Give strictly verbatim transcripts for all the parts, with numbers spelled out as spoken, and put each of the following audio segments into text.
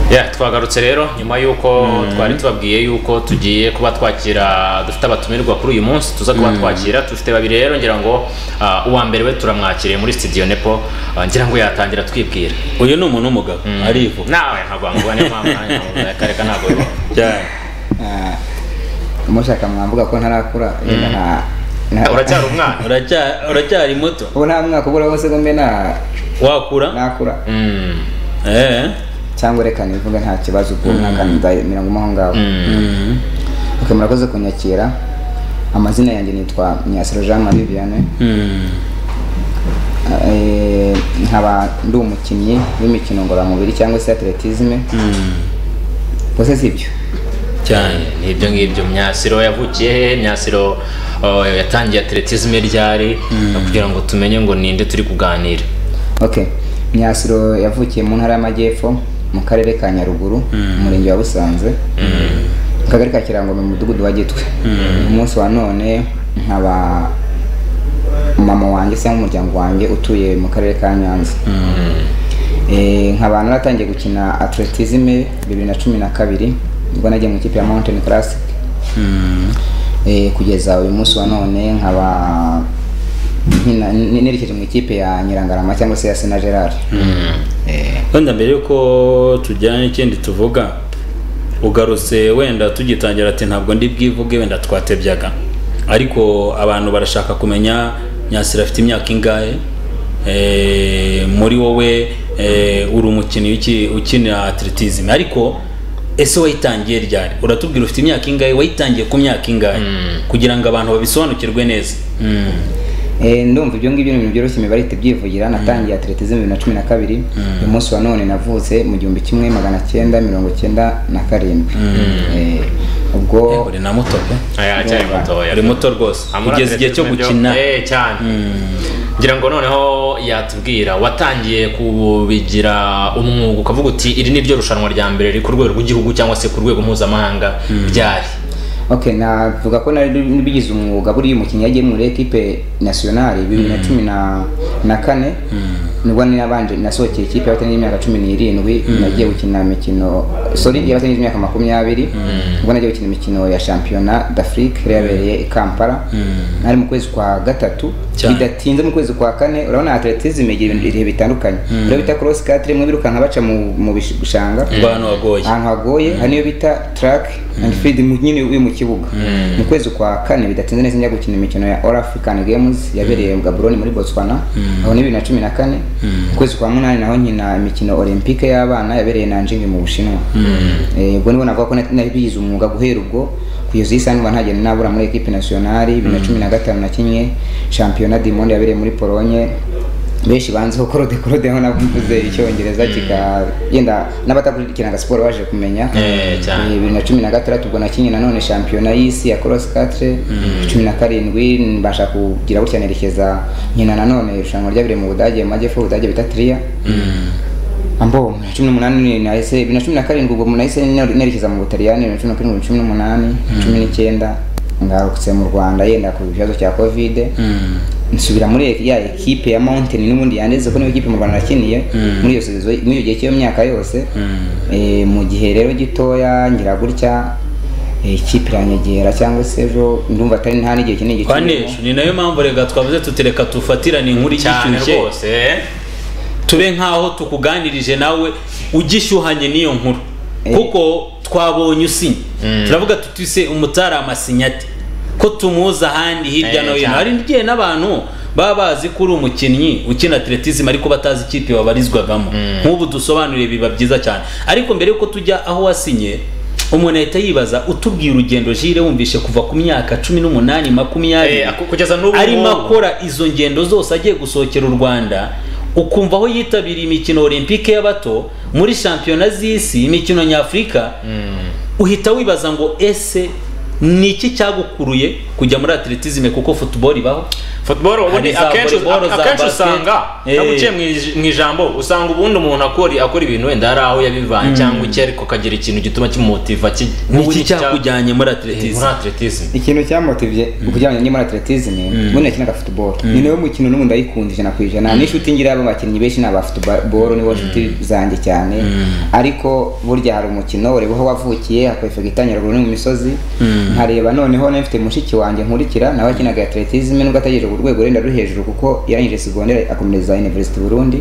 Yeah, twagarutse rero nyuma yuko twari tubabwiye yuko tugiye kuba twakira dufite abatumirwa kuri uyu munsi tuza kuba twakira dufite babiri rero ngira ngo uwa mbere we turamwakiriye muri studio Nepo ngira ngo yatangira twibwira. Uyu ni umuntu umugabo arivu nawe ntabwo ngubane mpamwe kareka ntabwo biba cyane ah mushaka mwamvuga ko ntarakura yenda nta uracyari umwana uracyari muto ubu nta mwaka ubura wose gombe na wakura nakura mm eh cyangwa reka nivuga nta kibazo ubwo mwaka mirongo maho ngaho mm okay murakoze kunyakira amazina yanjye nitwa Myasiro Jean Marie Vianney mm eh nkaba ndi umukinnyi w'imikino ngororamubiri cyangwa se atletisme mm bose sibyo cyane nibyo ngibyo. Myasiro yavukiye he? Myasiro yatangiye atletisme ryari kugira ngo tumenye ngo ninde turi kuganira. Okay, Myasiro yavukiye mu ntara y'Amajyepfo mu karere ka Nyaruguru umurenge wa Busanze mu kagari ka Kirango mu mudugudu wa Gitwe. Umunsi wa none nkaba mama wanjye cyangwa umuryango wanjye utuye mu karere ka Nyanza. eh nkaba naratangiye gukina atletisme bibiri na cumi na kabiri ubwo nagiye mu kipe ya Mountain Classic eh kugeza uyu munsi wa none nkaba nerekeje mu ikipe ya Nyirangarama cyangwa se ya Sena Gerard. eh wenda mbere yuko tujyanye ikindi tuvuga ugarutse wenda tugitangira ati ntabwo ndi bwivuge wenda twatebyaga ariko abantu barashaka kumenya Myasiro afite imyaka ingahe eh muri wowe eh uri umukinnyi ukina atletisme ariko ese wayitangiye ryari uratubwira ufite imyaka ingahe wayitangiye ku myaka ingahe kugira ngo abantu babisobanukirwe neza. eh ndumva ibyo ngibyo ibintu byoroshye imibare itebyivugira natangiye atletisme bibiri na cumi na kabiri uyu munsi wa none navutse mu gihumbi kimwe magana cyenda mirongo cyenda na karindwi. eh ubwo uri na muto pe aya cyari muto uri muto rwose ugeze igihe cyo gukina eh cyane ngira ngo noneho yatubwira watangiye kubigira umwuga ukavuga uti iri ni ryo rushanwa rya mbere riri ku rwego rw'igihugu cyangwa se ku rwego mpuzamahanga byari. Okay, navuga ko nari bigize umwuga buri umukinnyi yagiye muri equipe nationale bibiri na cumi na kane nibwo nabanje nasohokeye ikipe y'abatanye imyaka cumi n'irindwi nagiye gukina imikino sorry y'abatanye imyaka makumyabiri ubwo nagiye gukina imikino ya championnat d'Afrique yabereye i Kampala nari mu kwezi kwa gatatu bidatinze mu kwezi kwa kane urabona atletisme igira ibintu bitandukanye rero bita cross country mwe birukanka baca mu bishanga abantu bagoye ahantu hagoye haniyo bita track and field nyine uyu mu kibuga mu kwezi kwa kane bidatinze neza njya gukina imikino ya All African Games yabereye mu Gaborone muri Botswana aho ni bibiri na cumi na kane mu kwezi kwa munani naho nkina imikino Olympique y'abana yabereye Nanjing mu Bushinwa. eh ubwo nibo navuga ko nabigize umwuga guhera ubwo kugeza isa n'ubu ntagenda nabura muri equipe nationale bibiri na cumi na gatanu na kimwe championnat du monde yabereye muri Pologne beshi banze ko korode korode ho navuze icyongereza kika yenda n'abatakurikirana sport baje kumenya. eh cyane bibiri na cumi na gatandatu ubwo nakinye nanone championnat y'isi ya cross country cumi na karindwi mbasha kugira gutya nerekeza nkina nanone irushanwa ryabereye mu Budage mu Majyepfo Budage bita Trier. ambo cumi n'umunani nahise bibiri na cumi na karindwi ubwo munahise nerekeza mu Butaliyani bibiri na cumi na karindwi cumi n'umunani cumi n'icyenda ngarukse mu Rwanda yenda ku bibazo cya covid nsubira muri ya equipe ya Mountain n'ubundi yandeze ko niyo equipe mu Rwanda nakiniye muri iyo sezo muri iyo gihe cyo myaka yose. eh mu gihe rero gitoya ngira gutya ikipe iranyegera cyangwa se ejo ndumva atari nta n'igihe kinini gikiniye ni nayo mpamvu rega twavuze tutereka tufatirane inkuru igishyushye rwose tube nkaho tukuganirije nawe ugishyuhanye niyo nkuru kuko twabonye usinye turavuga tutise umutara amasinyati ko tumuza handi hirya no hino hari ngiye n'abantu baba bazi ko uri umukinnyi ukina atletisme ariko batazi ikipe wabarizwagamo nk'ubu dusobanuriye biba byiza cyane ariko mbere yuko tujya aho wasinye umuntu ahita yibaza utubwira urugendo Jire wumvishe kuva ku myaka cumi n'umunani makumyabiri kugeza n'ubu arimo akora izo ngendo zose agiye gusohokera u Rwanda ukumva aho yitabiriye imikino Olympique y'abato muri championnat z'isi imikino nyafrika uhita wibaza ngo ese niki cyagukuruye kujya muri atletisme kuko football ibaho football ubundi Hari za akenshi volleyball, za akenshi basket. usanga Eh. naguciye mu ijambo usanga ubundi umuntu akora akora ibintu wenda hari aho yabivanye cyangwa iki ariko kagira ikintu gituma kimumotiva ki niki cyakujyanye muri atletism muri atletism ikintu cyamotivye kujyanye ni muri atletism muri nakinaga football ni nayo mukino n'umuntu ndayikunda ijana ku ijana n'inshuti ngira abo bakinnyi benshi n'aba football nibo nshuti zanjye cyane ariko burya hari umukino ureba aho wavukiye hakwefega itangira ruguru mu misozi nkareba noneho nafite mushiki wanjye nkurikira nawe akinaga atletism nubwo atagejeje ku rwego renda ruri hejuru kuko yarangije secondaire akomereza University Burundi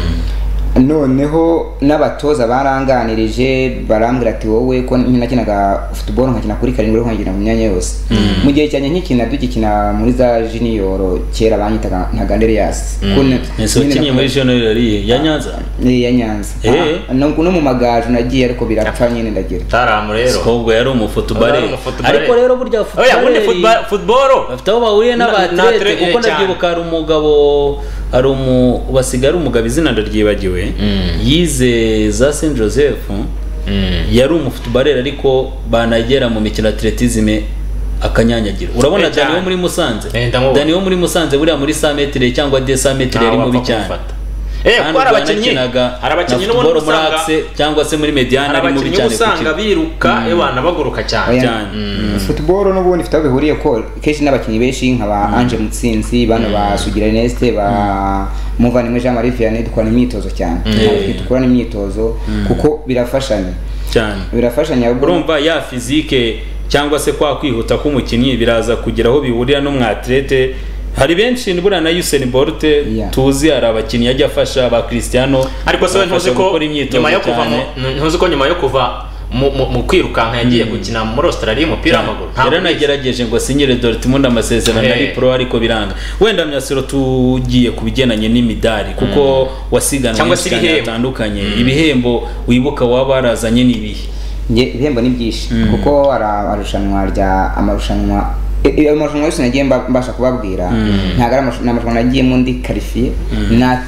noneho n'abatoza baranganirije barambwira ati wowe ko nakinaga football nkakina kuri karindwi ariko nkagenda mu myanya yose mu gihe cyane nkikina dukikina muri za junior kera banyitaga nka Ganderias nese wakinnye muri junior yari ya Nyanza ya Nyanza no mu magaju nagiye ariko birapfa nyine ndagira taramu rero ubwo yari umufootballer ariko rero burya football football bafite aho bahuriye n'abatlete kuko ndabyibuka ari umugabo ari umu basigara umugabo izina ndaryibagiwe yize za Saint Joseph yari umufootballer ariko banagera mu mikino atletism akanyanyagira urabona Dani wo muri Musanze Dani wo muri Musanze buriya muri cent metres cyangwa deux cent metres yari mubi cyane eh ko arabakinnyi arabakinnyi n'ubundi usanga cyangwa se muri mediana ari mubi cyane usanga biruka ebana baguruka cyane cyane football n'ubundi fite bihuriye ko keshi n'abakinnyi benshi nk'aba Ange Mutsinzi bano ba Sugira Ernest ba Muvandimwe Jean Marie Vianney dukora imyitozo cyane dukora imyitozo kuko birafashanya cyane birafashanya urumva ya physique cyangwa se kwa kwihuta k'umukinnyi biraza kugira aho bihurira no mwatlete hari benshi nibura na Usain Bolt tuzi hari abakinnyi yajya afasha ba Cristiano ariko se ntuzi ko nyuma yo kuva ntuzi ko nyuma yo kuva mu kwirukanka yagiye gukina muri Australia umupira w'amaguru rero nagerageje ngo sinyire Dortmund amasezerano ari pro ariko biranga wenda myasiro tugiye kubigenanye n'imidari kuko wasiganwa cyane atandukanye ibihembo wibuka waba warazanye nibihe nge ibihembo ni byinshi kuko ararushanwa rya amarushanwa iyo marushanwa yose nagiye mbasha kubabwira ntago ari amarushanwa nagiye mu ndi qualifié na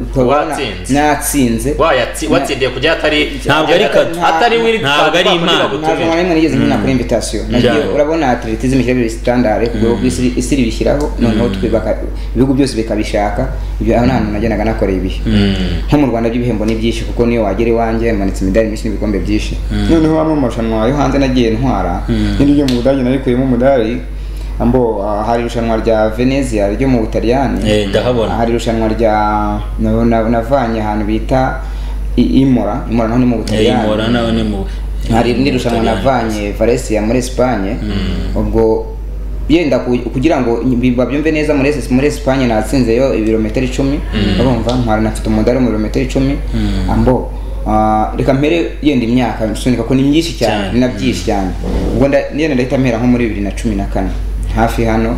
natsinze watsindiye kujya atari ntabwo ari atari wiri ntabwo ari imana ntabwo ari nigeze nkina kuri invitation nagiye urabona atletism cyangwa standard kubwo isiri bishyiraho noneho twibaka ibihugu byose bikabishaka ibyo aho nta nagenaga nakoreye ibihe nko mu Rwanda by'ibihembo ni byinshi kuko niyo wagere wanje manitse imidari myinshi n'ibikombe byinshi noneho bamwe mu marushanwa yo hanze nagiye ntwara n'ibyo mu Budage narikuyemo umudari ambo hari irushanwa rya Venezia ryo mu Butaliyani eh ndahabona hari irushanwa rya navanye ahantu bita Imora Imora naho ni mu Butaliyani Imora naho ni mu hari n'irushanwa navanye Valencia muri Espagne ubwo yenda kugira ngo babyumve neza muri muri Espagne natsinze yo ibirometero icumi urumva ntwara nafite umudari mu birometero icumi ambo reka mpere yenda imyaka nsunika ko ni myinshi cyane ni nabyinshi cyane ubwo ndenda ndahita mpera nko muri bibiri na cumi na kane hafi hano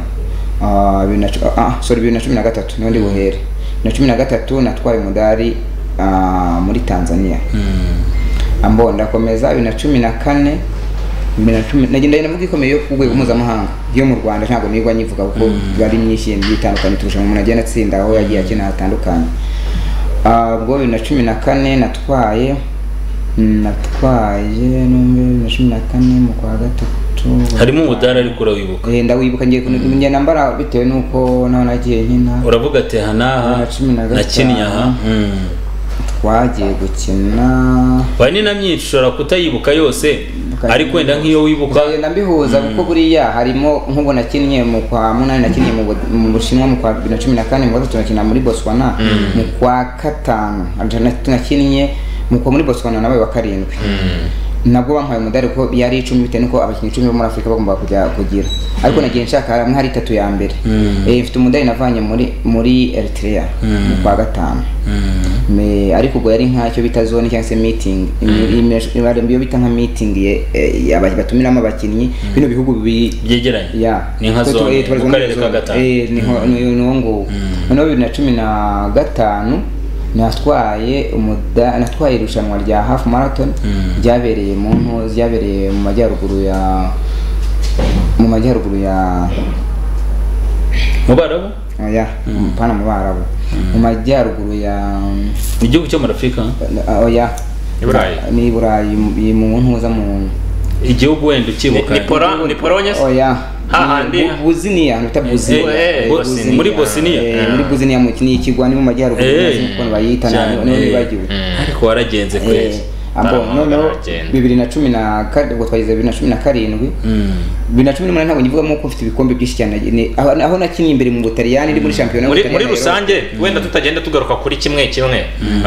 ah sorry bibiri na cumi na gatatu niho ndi buhere na cumi na gatatu natwaye umudari muri Tanzania ambo ndakomeza bibiri na cumi na kane nagenda navuga ikomeye yo ku rwego mpuzamahanga yo mu Rwanda ntabwo nigwa nyivuga kuko bari myinshi bitandukanye turushanwa umuntu agenda atsinda aho yagiye akina hatandukanye ubwo bibiri na cumi na kane natwaye natwaye bibiri na cumi na kane mu kwa gatatu harimo umudari ariko urawibuka eh ndawibuka ngiye kunye nambara bitewe nuko naho nagiye nkina uravuga ati hanaha nakinnye aha twagiye gukina bani na myinshi ushobora kutayibuka yose ariko wenda nk'iyo wibuka ndambihuza kuko buriya harimo nk'ubwo nakinnye mu kwa munani nakinnye mu Bushinwa mu kwa bibiri na cumi na kane mu gatatu nakina muri Botswana mu kwa gatanu nakinnye mu kwa muri Botswana nabaye wa karindwi nabwo bampaye umudari ko yari icumi bitewe nuko abakinnyi icumi bo muri Afrika bagomba kujya kugira ariko nagiye nshaka hamwe hari itatu ya mbere eh mfite umudari navanye muri muri Eritrea mu kwa gatanu me ariko ubwo yari nkacyo bita zone cyangwa se meeting imibare mbiyo bita nka meeting ye abatumiramo abakinnyi bino bihugu byegeranye ya ni nka zone mu karere ka gatanu eh ni no ngo no bibiri na cumi na gatanu natwaye umuda natwaye irushanwa rya half marathon ryabereye mu nto ryabereye mu majyaruguru ya mu majyaruguru ya mu Barabu oya pana mu Barabu mu majyaruguru ya igihugu cyo muri Afrika oya Iburayi ni Iburayi mu ntuza mu igihugu wenda ukibuka ni Pora ni Pologne oya hahandi Bosnia bita Bosnia muri Bosnia muri Bosnia mu kini ikigwa ni mu majyaruguru n'uko bayita none bagiwe ariko waragenze kwezi ambo noneho bibiri na cumi na kane ubwo twagize bibiri na cumi na karindwi bibiri na cumi n'umunani ntabwo nyivugamo ko ufite ibikombe byinshi cyane aho nakinnye imbere mu Butaliyani ndi muri shampiyona muri rusange wenda tutagenda tugaruka kuri kimwe kimwe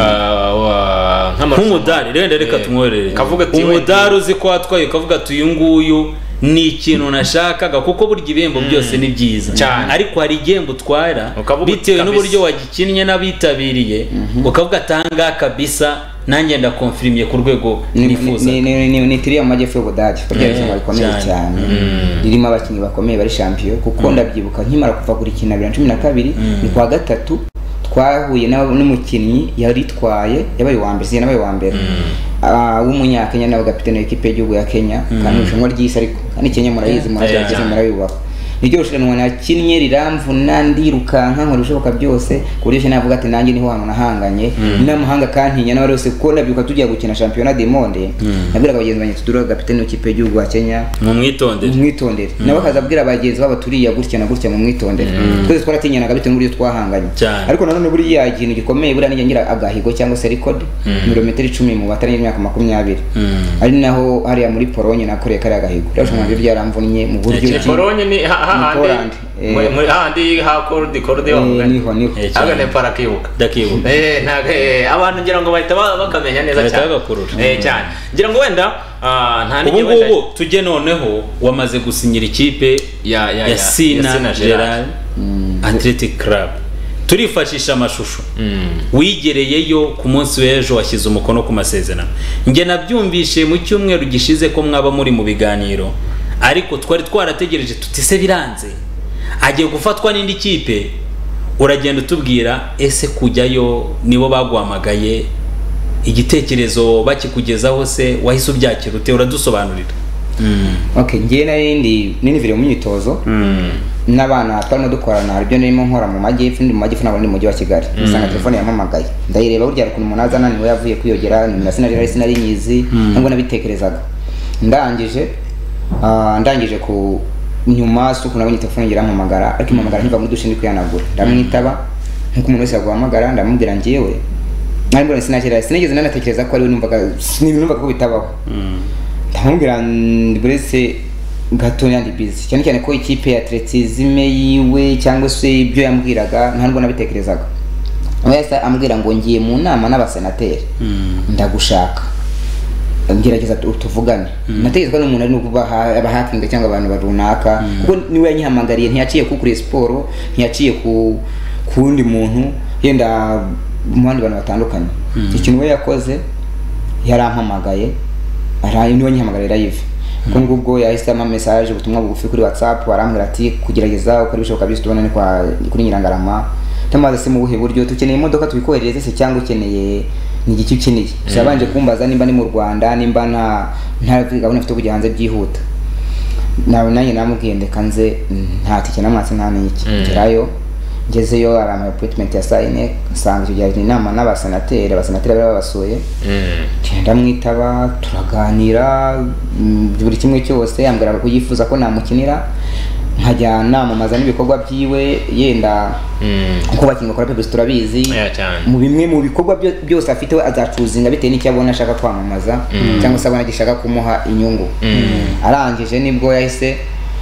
nk'umudari renda reka tumworere umudari uzi ko watwaye ukavuga ati uyu nguyu ni ikintu nashakaga kuko burya ibihembo byose ni byiza ariko hari igihembo utwara bitewe n'uburyo wagikinnye n'abitabiriye ukavuga atanga kabisa nanjye ndakonfirmye ku rwego nifuza ni tiri mu majyepfo y'Ubudage kuko ari rikomeye cyane ririmo abakinnyi bakomeye bari champion kuko ndabyibuka nkimara kuva kuri kina bibiri na cumi na kabiri ni kwa gatatu twahuye n'umukinnyi yaritwaye yabaye wa mbere yabaye wa mbere w'umunyakenya nawe kapitene w'ikipe y'igihugu ya Kenya kandi irushanwa ry'isi ariko kandi Kenya murayizi murayizi murayubaha niryo rushanwa nakinnye riramvuna ndirukanka nkora ibishoboka byose ku buryo navuga ati nanjye niho hantu nahanganye n'amahanga kantinya n'abari bose kuko ndabyuka tujya gukina championnat du monde nabwiraga abagenzi banjye tudura kapitene w'ikipe y'igihugu ya Kenya mu mwitondere mu mwitondere nawe akazabwira abagenzi babo turiya gutya na gutya mu mwitondere twese twaratinyanaga bitewe n'uburyo twahanganye ariko nanone buriya ikintu gikomeye buriya ninjye ngira agahigo cyangwa se record milimetero icumi mu batari imyaka makumyabiri ari naho hariya muri Pologne nakoreye kare agahigo rero shumwe byaramvunnye mu buryo Pologne ni hahandi muri hahandi hakorde korde wavuga niho niho agane para kibuka dakibuka eh nage abantu ngira ngo bahita bakamenya neza cyane eh cyane ngira ngo wenda nta nige wenda ubu tujye noneho wamaze gusinyira ikipe ya ya Sina Gerard Athletic Club turifashisha amashusho wigereyeyo ku munsi w'ejo washyize umukono ku masezerano nge nabyumvishe mu cyumweru gishize ko mwaba muri mu biganiro ariko twari twarategereje tutise biranze agiye gufatwa n'indi kipe uragenda utubwira ese kujyayo nibo baguhamagaye igitekerezo bakikugezaho se wahise ubyakira ute uradusobanurira okay ngiye narindi nini vire mu myitozo n'abana twarimo dukorana ibyo nirimo nkora mu majyepfo ndi mu majyepfo nabo ndi mu mujyi wa Kigali usanga telefone yampamagaye ndayireba burya ku umuntu azana niwe yavuye kwiyogera ni sinari sinari nyizi ngo nabitekerezaga ndangije ndangije ku nyuma suko nabonye telefone ngira mpamagara ariko impamagara ntiva muri dushe ndi kwihanagura ndamwitaba nkuko umuntu wese yaguhamagara ndamubwira ngiyewe nari mbona sinakira sinigeze nanatekereza ko ari we numvaga sinumvaga ko bitabaho ndamubwira burese gato yandi busy cyane cyane ko ikipe ya atletism yiwe cyangwa se ibyo yambwiraga nta nubwo nabitekerezaga wese ambwira ngo ngiye mu nama n'abasenateri ndagushaka ngerageza tuvugane nategetswe n'umuntu ari nukuba abahakinga cyangwa abantu barunaka kuko niwe yanyihamagariye ntiyaciye ku kuri sport ntiyaciye ku kundi muntu yenda mu bandi bantu batandukanye ikintu we yakoze yarampamagaye arayi niwe nyihamagara live ko ngubwo yahise ama message ubutumwa bugufi kuri WhatsApp barambwira ati kugerageza ukora ibishoboka byose tubona ni kwa kuri Nyirangarama tamaze se mu buhe buryo tukeneye imodoka tubikohereze se cyangwa ukeneye ni igiki ukeneye cyabanje kumbaza nimba ni mu Rwanda nimba nta nta gahunda mfite kujya hanze byihuta nawe nanjye namubwiye ndeka nze nta tike namwatse nta n'iki ngerayo ngezeyo arama appointment ya sign sanga icyo gihe inama n'abasenateri abasenateri bari babasuye ndamwitaba turaganira buri kimwe cyose yambwira ko yifuza ko namukinira nkajyana mu maza n'ibikorwa byiwe yenda uko bakinga kora publicity turabizi mu bimwe mu bikorwa byose afite azacuzinga bitewe n'icyo abona ashaka kwamamaza cyangwa se abona gishaka kumuha inyungu arangije nibwo yahise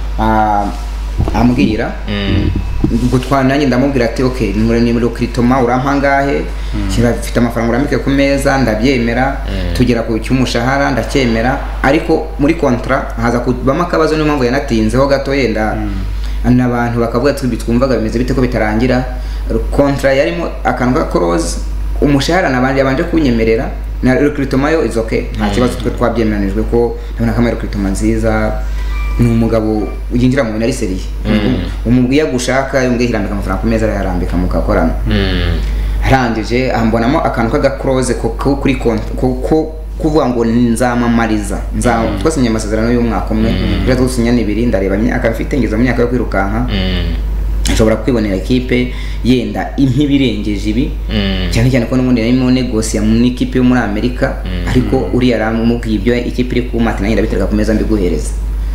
ambwira ubwo twananye ndamubwira ati okay ni muri Critoma urampangahe kirafite amafaranga uramike ku meza ndabyemera tugera ku cyumushahara ndacyemera ariko muri contrat haza kubama akabazo niyo mpamvu yanatinzeho gato yenda n'abantu bakavuga ati bitwumvaga bimeze bite ko bitarangira contrat yarimo akantu ka close umushahara nabandi yabanje kunyemerera na Critoma yo is okay nta kibazo twe twabyemeranijwe ko ndabona kamera Critoma nziza ni umugabo uginjira mu bintu ari seriye umubwiye gushaka yongeye hirambika amafaranga ku meza arayarambika mukakorana arangije ambonamo akantu kaga close ko kuri konti ko kuvuga ngo nzamamariza nza twasinye amasezerano y'umwaka umwe rero dusinya nibiri ndareba imyaka mfite ngeza mu myaka yo kwirukanka nshobora kwibonera equipe yenda impibirengeje ibi cyane cyane ko n'ubundi narimo negosia mu equipe yo muri Amerika ariko uri yaramubwiye ibyo equipe iri ku mati nanjye ndabitereka ku meza mbiguhereza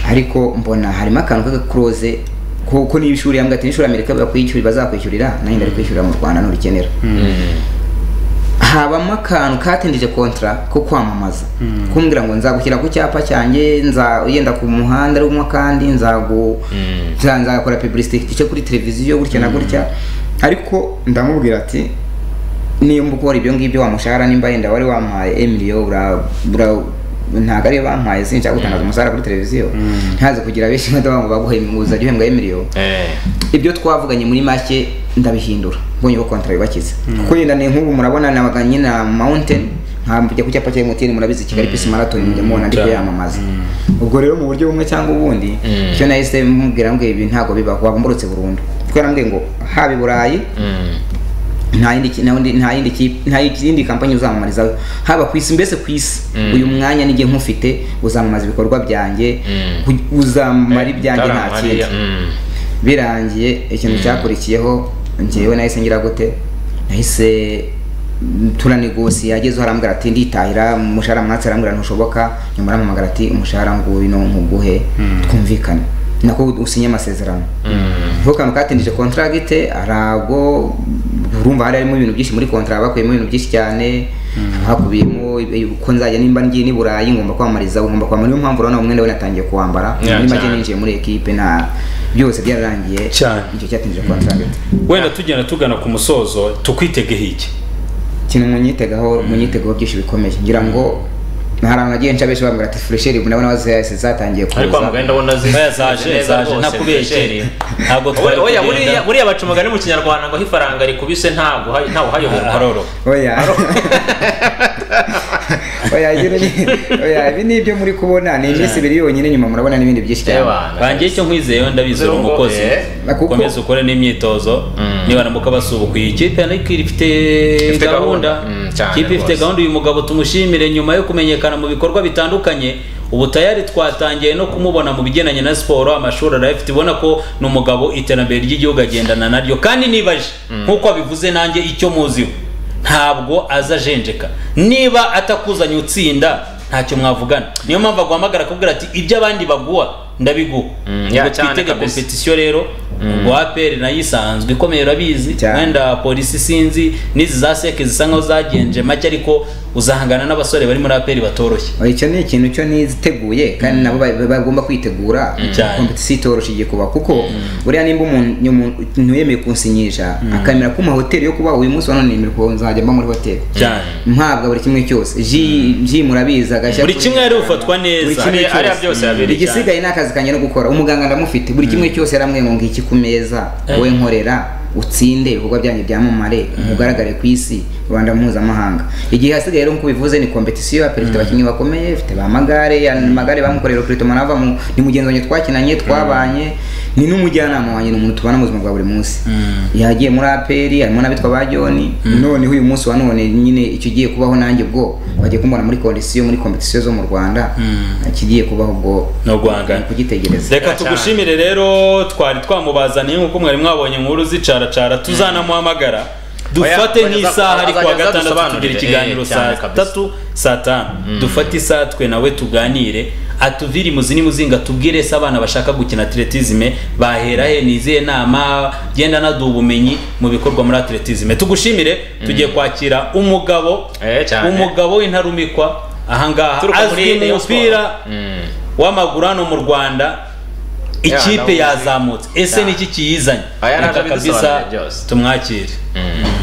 ariko mbona harimo akantu k'agakuroze kuko niba ishuri yambwira ati n'ishuri Amerika bakwishyurira bazakwishyurira nanjye ndari kwishyurira mu Rwanda nurikenera habamo akantu katindije kontra ko kwamamaza kumbwira ngo nzagushyira ku cyapa cyanjye nza yenda ku muhanda rumwe kandi nzagu nzakora publicity cyo kuri televiziyo gutya na gutya ariko ndamubwira ati niyo mbukora ibyo ngibyo wamushahara nimba yenda wari wampaye Emilio ura ntago ari bampaye sinshaka gutangaza umusara kuri televiziyo ntaze kugira benshi ngo baguhe muza gihembwa Emilio ibyo twavuganye muri make ndabihindura mbonye ko contract bakize kuko yenda ne nk'ubu murabona nabaganye na Mountain nkambye ku cyapa cya M T N murabizi Kigali Peace Marathon njye mubona ndiko yamamaza ubwo rero mu buryo bumwe cyangwa ubundi cyo nahise mubwira ngo ibi ntago bibaho wabumburutse burundu kuko yarambwiye ngo habi Burayi nta yindi nta yindi nta yindi kampanye uzamamariza haba kwisi mbese kwisi uyu mwanya nige nkufite uzamamaza ibikorwa byanjye uzamara ibyanjye nta kindi birangiye ikintu cyakurikiyeho ngewe nahise ngira gute nahise turanegosiye yageze harambwira ati nditahira umushahara mwatse arambwira ntushoboka nyuma aramamagara ati umushahara nguyu no nkuguhe twumvikane nako usinye amasezerano vuka kantu katindije contract arago urumva hari harimo ibintu byinshi muri contract bakuyemo ibintu byinshi cyane hakubiyemo uko nzajya nimba ngiye ni Burayi ngomba kwamariza ngomba kwamara niyo mpamvu urabona umwenda we natangiye kuwambara muri make ninjiye muri equipe na byose byararangiye icyo cyatindije contract wenda tugenda tugana ku musozo tukwitege hiki kintu munyitegaho munyitegaho byinshi bikomeye ngira ngo ntarana nagiye nca beshi bambwira ati fresheri murabona wazese zatangiye kuza ariko amugenda abona zaje zaje nakubesheri ntago twari oya buriya buriya bacumagane mu kinyarwanda ngo hifaranga rikubise ntago ntago hayoborwa haroro oya oya yire oya ibi nibyo muri kubona ni iminsi ibiri yonyine nyuma murabona n'ibindi byinshi cyane bangiye cyo nkwizeyo ndabizera umukozi komeza ukore n'imyitozo niba namuka basubukuye ikipe ariko ifite gahunda ikipe ifite gahunda uyu mugabo tumushimire nyuma yo kumenyekana mu bikorwa bitandukanye ubu tayari twatangiye no kumubona mu bigenanye na siporo amashuri arayafite ibona ko n'umugabo iterambere ry'igihugu agendana naryo kandi nibaje nkuko abivuze nanjye icyo muziho ntabwo azajenjeka niba atakuzanye utsinda ntacyo mwavugana niyo mpamvu aguhamagara akubwira ati ibyo abandi baguha ndabiguha ngo twitege competition rero ubwo A P R nayo isanzwe ikomeye urabizi wenda polisi sinzi n'izi za seke zisa nkaho zagenje make ariko uzahangana n'abasore bari muri A P R batoroshye icyo ni ikintu cyo niziteguye kandi nabo bagomba kwitegura competition itoroshye kuba kuko buriya nimba umuntu yemeye kunsinyisha akamera ku mahoteli yo kuba uyu munsi wa none imiriko nzajya mba muri hoteli mpabwa buri kimwe cyose ji ji murabiza gashya buri kimwe yari ufatwa neza ari byose yabiri igisigaye nakazi kanye no gukora umuganga ndamufite buri kimwe cyose yaramwe ngo ngiki ku meza wowe nkorera utsinde ibikorwa byanjye byamamare mugaragare ku isi Rwanda mpuzamahanga igihe hasigaye rero nko bivuze ni competition ya perezida abakinnyi bakomeye ifite ba magare ya magare bamukorera Kristo manava mu ni mugenzi wanye twakinanye twabanye ni n'umujyanama wanye n'umuntu tubana mu buzima bwa buri munsi yagiye muri A P R harimo nabitwa ba John none uyu munsi wa none nyine icyo giye kubaho nanjye bwo bagiye kumbona muri condition muri competition zo mu Rwanda kigiye kubaho bwo no guhangana kugitegereza reka tugushimire rero twari twamubazaniye nkuko mwari mwabonye nkuru zicara cara tuzanamuhamagara dufate nk'isaha ari kwa gatandatu tugira ikiganiro saa tatu saa tanu dufate isaha twe nawe tuganire atuviri muzini muzinga tubwire se abana bashaka gukina atletisme bahera he niziye nama genda naduha ubumenyi mu bikorwa muri atletisme tugushimire tugiye kwakira umugabo umugabo w'intarumikwa ahangaha azwi mu mupira w'amaguru hano mu Rwanda ikipe yazamutse ese niki kiyizanye kabisa tumwakire